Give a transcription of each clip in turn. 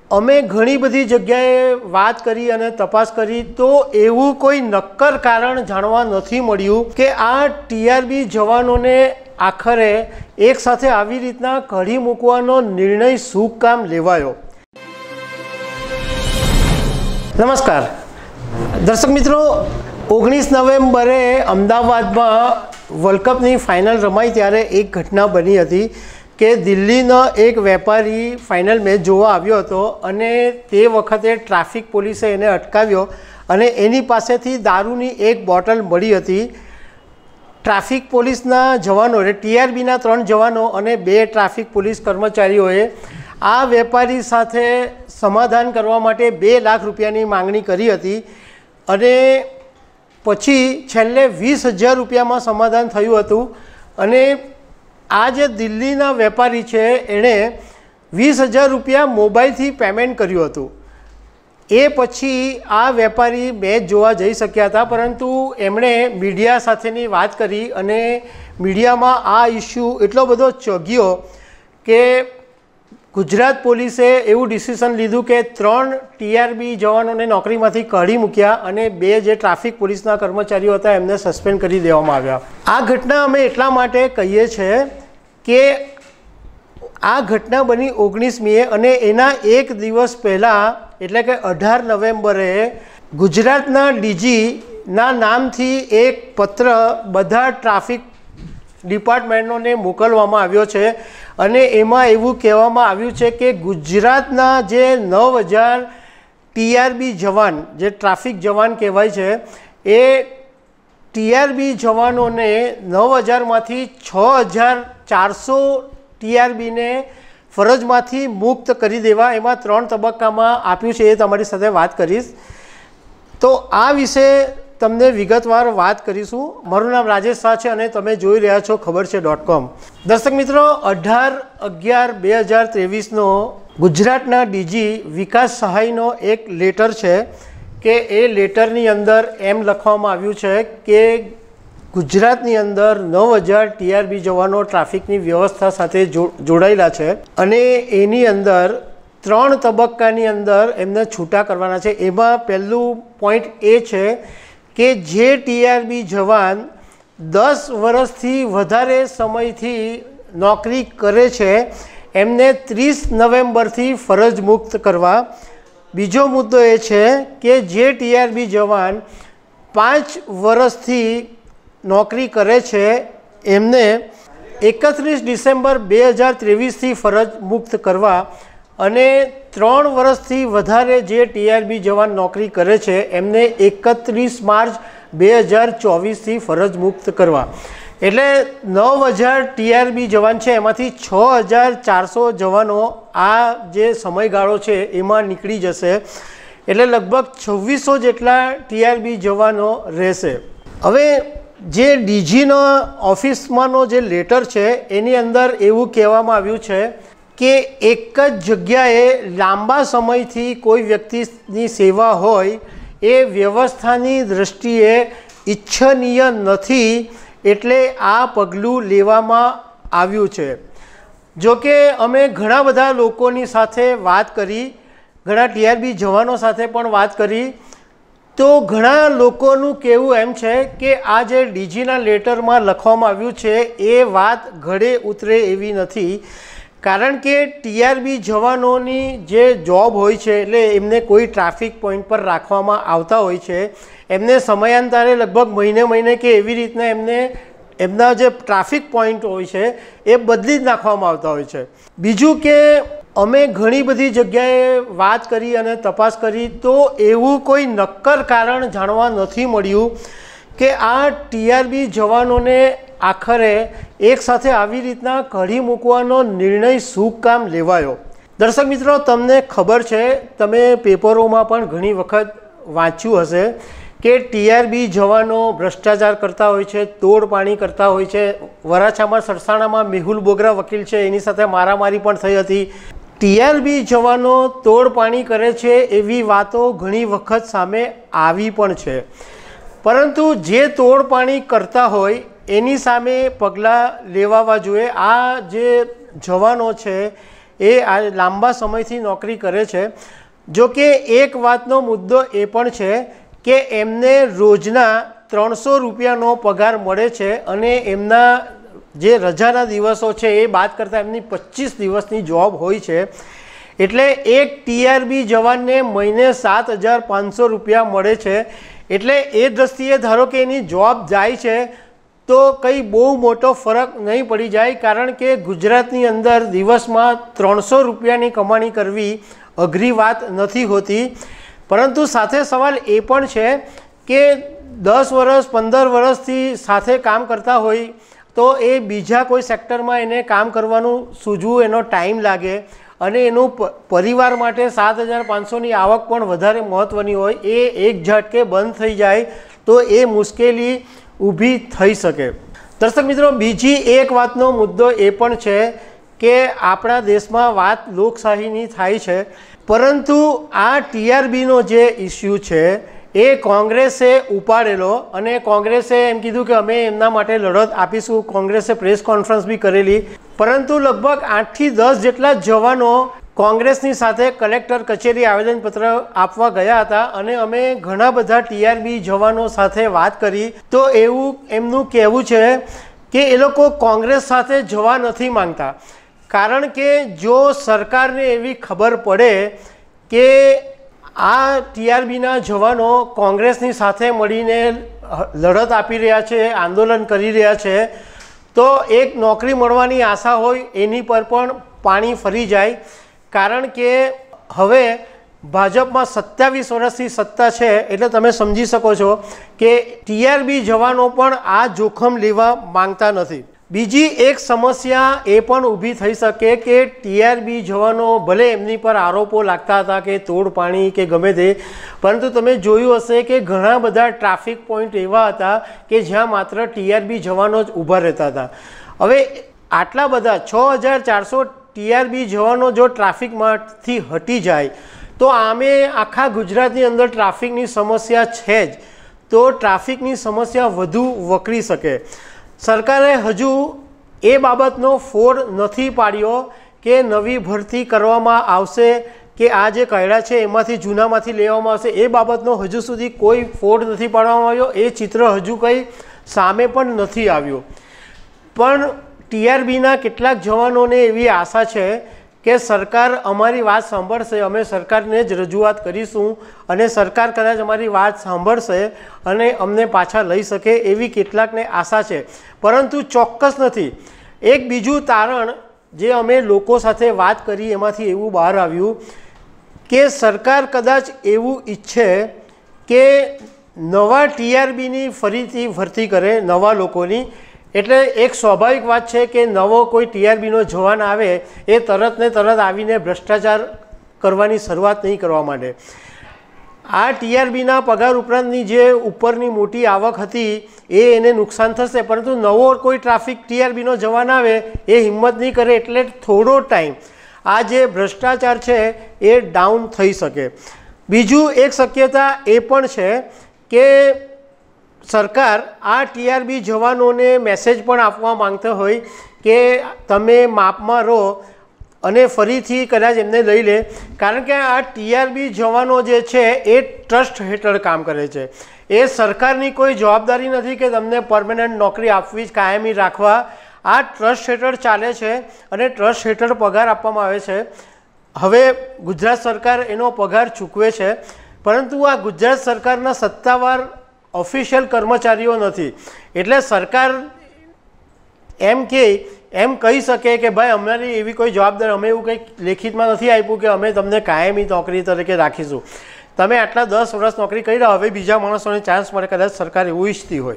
અમે ઘણી બધી જગ્યાએ વાત કરી અને તપાસ કરી તો એવું કોઈ નક્કર કારણ જાણવા નથી મળ્યું કે આ ટીઆરબી જવાનોને આખરે એક સાથે આવી રીતના કાઢી મૂકવાનો નિર્ણય શું કામ લેવાયો। નમસ્કાર દર્શક મિત્રો, 19 નવેમ્બરે અમદાવાદમાં વર્લ્ડ કપની ફાઇનલ રમાઈ ત્યારે એક ઘટના બની હતી કે દિલ્હીનો એક વેપારી ફાઇનલ મેચ જોવા આવ્યો હતો અને તે વખતે ટ્રાફિક પોલીસે એને અટકાવ્યો અને એની પાસેથી દારૂની એક બોટલ મળી હતી। ટ્રાફિક પોલીસના જવાનો એટલે ટીઆરબીના 3 જવાનો અને 2 ટ્રાફિક પોલીસ કર્મચારીઓએ આ વેપારી સાથે સમાધાન કરવા માટે 2 લાખ રૂપિયાની માંગણી કરી હતી અને પછી છેલ્લે 20,000 રૂપિયામાં સમાધાન થયું હતું અને આ જે દિલ્હીના વેપારી છે એણે 20,000 રૂપિયા મોબાઈલથી પેમેન્ટ કર્યું હતું। એ પછી આ વેપારી મેચ જોવા જઈ શક્યા હતા, પરંતુ એમણે મીડિયા સાથેની વાત કરી અને મીડિયામાં આ ઇસ્યુ એટલો બધો ચગ્યો કે ગુજરાત પોલીસે એવું ડિસિઝન લીધું કે 3 ટીઆરબી જવાનોને નોકરીમાંથી કાઢી મૂક્યા અને 2 જે ટ્રાફિક પોલીસના કર્મચારીઓ હતા એમને સસ્પેન્ડ કરી દેવામાં આવ્યા। આ ઘટના અમે એટલા માટે કહીએ છીએ કે આ ઘટના બની 19મીએ અને એના એક દિવસ પહેલાં એટલે કે 18 નવેમ્બરે ગુજરાતના ડીજીના નામથી એક પત્ર બધા ટ્રાફિક ડિપાર્ટમેન્ટોને મોકલવામાં આવ્યો છે અને એમાં એવું કહેવામાં આવ્યું છે કે ગુજરાતના જે 9,000 ટીઆરબી જવાન જે ટ્રાફિક જવાન કહેવાય છે એ ટીઆરબી જવાનોને 9,000માંથી 6,400 ટીઆરબીને ફરજમાંથી મુક્ત કરી દેવા, એમાં 3 તબક્કામાં આપ્યું છે, એ તમારી સાથે વાત કરીશ। તો આ વિશે તમને વિગતવાર વાત કરીશું। મારું નામ રાજેશ શાહ છે અને તમે જોઈ રહ્યા છો ખબર છે.com। દર્શક મિત્રો, 18/11/2023નો ગુજરાતના ડીજી વિકાસ સહાયનો એક લેટર છે કે એ લેટરની અંદર એમ લખવામાં આવ્યું છે કે ગુજરાતની અંદર 9,000 ટીઆરબી જવાનો ટ્રાફિકની વ્યવસ્થા સાથે જોડાયેલા છે અને એની અંદર 3 તબક્કાની અંદર એમને છૂટા કરવાના છે। એમાં પહેલું પોઈન્ટ એ છે કે જે ટીઆરબી જવાન 10 વર્ષથી વધારે સમયથી નોકરી કરે છે એમને 30 નવેમ્બરથી ફરજ મુક્ત કરવા। બીજો મુદ્દો એ છે કે જે ટીઆરબી જવાન 5 વર્ષથી નોકરી કરે છે એમને 31 ડિસેમ્બર 2023થી ફરજ મુક્ત કરવા અને 3 વર્ષથી વધારે જે ટીઆરબી જવાન નોકરી કરે છે એમને 31 માર્ચ 2024થી ફરજ મુક્ત કરવા। એટલે 9,000 ટીઆરબી જવાન છે એમાંથી 6,400 જવાનો આ જે સમયગાળો છે એમાં નીકળી જશે, એટલે લગભગ 2600 જેટલા ટીઆરબી જવાનો રહેશે। હવે જે ડીજીનો ઓફિસમાંનો જે લેટર છે એની અંદર એવું કહેવામાં આવ્યું છે કે એક જ જગ્યાએ લાંબા સમયથી કોઈ વ્યક્તિની સેવા હોય એ વ્યવસ્થાની દૃષ્ટિએ ઈચ્છનીય નથી, એટલે આ પગલું લેવામાં આવ્યું છે। જોકે અમે ઘણા બધા લોકોની સાથે વાત કરી, ઘણા ટીઆરબી જવાનો સાથે પણ વાત કરી, તો ઘણા લોકોનું કહેવું એમ છે કે આ જે ડીજીના લેટરમાં લખવામાં આવ્યું છે એ વાત ગળે ઉતરે એવી નથી, કારણ કે ટીઆરબી જવાનોની જે જોબ હોય છે એટલે એમને કોઈ ટ્રાફિક પોઈન્ટ પર રાખવામાં આવતા હોય છે, એમને સમયાંતરે લગભગ મહિને કે એવી રીતના એમને એમના જે ટ્રાફિક પોઈન્ટ હોય છે એ બદલી જ નાખવામાં આવતા હોય છે। બીજું કે અમે ઘણી બધી જગ્યાએ વાત કરી અને તપાસ કરી તો એવું કોઈ નક્કર કારણ જાણવા નથી મળ્યું કે આ ટીઆરબી જવાનોને આખરે એક સાથે આવી રીતના કાઢી મૂકવાનો નિર્ણય શું કામ લેવાયો। દર્શક મિત્રો, તમને ખબર છે, તમે પેપરોમાં પણ ઘણી વખત વાંચ્યું હશે કે ટીઆરબી જવાનો ભ્રષ્ટાચાર કરતા હોય છે, તોડપાણી કરતા હોય છે। વરાછામાં સરસાણામાં મેહુલ બોગરા વકીલ છે એની સાથે મારામારી પણ થઈ હતી। ટીઆરબી જવાનો તોડપાણી કરે છે એવી વાતો ઘણી વખત સામે આવી પણ છે, પરંતુ જે તોડપાણી કરતા હોય એની સામે પગલાં લેવાવા જોઈએ। આ જે જવાનો છે એ આ લાંબા સમયથી નોકરી કરે છે। જો કે એક વાતનો મુદ્દો એ પણ છે કે એમને રોજના 300 રૂપિયાનો પગાર મળે છે અને એમના જે રજાના દિવસો છે એ બાદ કરતાં એમની 25 દિવસની જોબ હોય છે। એટલે એક ટીઆરબી જવાનને મહિને 7,500 રૂપિયા મળે છે। એટલે એ દૃષ્ટિએ ધારો કે એની જોબ જાય છે તો કંઈ બહુ મોટો ફરક નહીં પડી જાય, કારણ કે ગુજરાતની અંદર દિવસમાં 300 રૂપિયાની કમાણી કરવી અઘરી વાત નથી હોતી। પરંતુ સાથે સવાલ એ પણ છે કે 10 વર્ષ 15 વર્ષથી સાથે કામ કરતા હોય તો એ બીજા કોઈ સેક્ટરમાં એને કામ કરવાનું સૂઝવું એનો ટાઈમ લાગે અને એનું પરિવાર માટે 7,500ની આવક પણ વધારે મહત્ત્વની હોય, એ એક ઝટકે બંધ થઈ જાય તો એ મુશ્કેલી ઊભી થઈ શકે। દર્શક મિત્રો, બીજી એક વાતનો મુદ્દો એ પણ છે કે આપણા દેશમાં વાત લોકશાહીની થાય છે, પરંતુ આ ટીઆરબીનો જે ઇસ્યુ છે એ કોંગ્રેસે ઉપાડેલો અને કોંગ્રેસે એમ કીધું કે અમે એમના માટે લડત આપીશું। કોંગ્રેસે પ્રેસ કોન્ફરન્સ બી કરેલી, પરંતુ લગભગ 8 થી 10 જેટલા જવાનો કોંગ્રેસની સાથે કલેક્ટર કચેરી આવેદનપત્ર આપવા ગયા હતા અને અમે ઘણા બધા ટીઆરબી જવાનો સાથે વાત કરી તો એવું એમનું કહેવું છે કે એ લોકો કોંગ્રેસ સાથે જવા નથી માંગતા, કારણ કે જો સરકારને એવી ખબર પડે કે આ ટીઆરબીના જવાનો કોંગ્રેસની સાથે મળીને લડત આપી રહ્યા છે, આંદોલન કરી રહ્યા છે, તો એક નોકરી મળવાની આશા હોય એની પર પણ પાણી ફરી જાય। કારણ કે હવે ભાજપમાં 27 વર્ષથી સત્તા છે, એટલે તમે સમજી શકો છો કે ટીઆરબી જવાનો પણ આ જોખમ લેવા માંગતા નથી। બીજી એક સમસ્યા એ પણ ઊભી થઈ શકે કે ટીઆરબી જવાનો ભલે એમની પર આરોપો લાગતા હતા કે તોડ પાણી કે ગમે તે, પરંતુ તમે જોયું હશે કે ઘણા બધા ટ્રાફિક પોઈન્ટ એવા હતા કે જ્યાં માત્ર ટીઆરબી જવાનો જ ઊભા રહેતા હતા। હવે આટલા બધા 6,400 ટીઆરબી જવાનો જો ટ્રાફિકમાંથી હટી જાય તો આમે આખા ગુજરાતની અંદર ટ્રાફિકની સમસ્યા છે જ, તો ટ્રાફિકની સમસ્યા વધુ વકરી શકે। સરકારે હજુ એ બાબતનો ફોડ નથી પાડ્યો કે નવી ભરતી કરવામાં આવશે કે આ જે કાયદા છે એમાંથી જૂનામાંથી લેવામાં આવશે, એ બાબતનો હજુ સુધી કોઈ ફોડ નથી પાડવામાં આવ્યો। એ ચિત્ર હજુ કંઈ સામે પણ નથી આવ્યું। પણ ટીઆરબીના કેટલાક જવાનોને એવી આશા છે કે સરકાર અમારી વાત સાંભળશે, અમે સરકારને જ રજૂઆત કરીશું અને સરકાર કદાચ અમારી વાત સાંભળશે અને અમને પાછા લઈ શકે એવી કેટલાકને આશા છે, પરંતુ ચોક્કસ નથી। એક બીજું તારણ જે અમે લોકો સાથે વાત કરી એમાંથી એવું બહાર આવ્યું કે સરકાર કદાચ એવું ઈચ્છે કે નવા ટીઆરબીની ફરીથી ભરતી કરે નવા લોકોની, એટલે એક સ્વાભાવિક વાત છે કે નવો કોઈ ટીઆરબીનો જવાન આવે એ તરત ને તરત આવીને ભ્રષ્ટાચાર કરવાની શરૂઆત નહીં કરવા માંડે। આ ટીઆરબીના પગાર ઉપરાંતની જે ઉપરની મોટી આવક હતી એ એને નુકસાન થશે, પરંતુ નવો કોઈ ટ્રાફિક ટીઆરબીનો જવાન આવે એ હિંમત નહીં કરે, એટલે થોડો ટાઈમ આ જે ભ્રષ્ટાચાર છે એ ડાઉન થઈ શકે। બીજું એક શક્યતા એ પણ છે કે સરકાર આ ટીઆરબી જવાનોને મેસેજ પણ આપવા માંગતા હોય કે તમે માપમાં રહો અને ફરીથી કદાચ એમને લઈ લે, કારણ કે આ ટીઆરબી જવાનો જે છે એ ટ્રસ્ટ હેઠળ કામ કરે છે। એ સરકારની કોઈ જવાબદારી નથી કે તમને પરમેનન્ટ નોકરી આપવી જ કાયમી રાખવા, આ ટ્રસ્ટ હેઠળ ચાલે છે અને ટ્રસ્ટ હેઠળ પગાર આપવામાં આવે છે। હવે ગુજરાત સરકાર એનો પગાર ચૂકવે છે, પરંતુ આ ગુજરાત સરકારના સત્તાવાર ઓફિશિયલ કર્મચારીઓ નથી, એટલે સરકાર એમ કહી શકે કે ભાઈ અમારી એવી કોઈ જવાબદારી, અમે એવું કંઈક લેખિતમાં નથી આપ્યું કે અમે તમને કાયમી નોકરી તરીકે રાખીશું, તમે આટલા 10 વર્ષ નોકરી કરી રહ્યા, હવે બીજા માણસોને ચાન્સ મળે, કદાચ સરકાર એવું ઈચ્છતી હોય।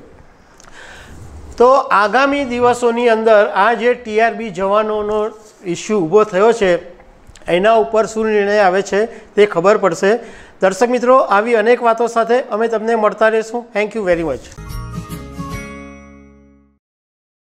તો આગામી દિવસોની અંદર આ જે ટીઆરબી જવાનોનો ઇસ્યુ ઊભો થયો છે એના ઉપર શું નિર્ણય આવે છે તે ખબર પડશે। દર્શક મિત્રો, આવી અનેક વાતો સાથે અમે તમને મળતા રહીશું। Thank you very much.